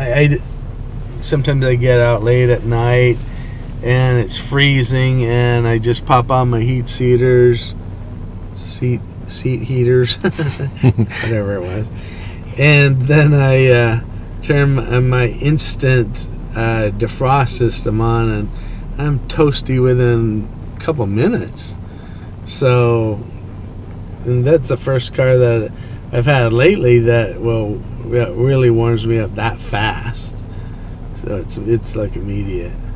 sometimes I get out late at night and it's freezing, and I just pop on my seat heaters, whatever it was, and then I turn my instant defrost system on, and I'm toasty within a couple minutes. So, and that's the first car that I've had lately that really warms me up that fast. So it's like immediate.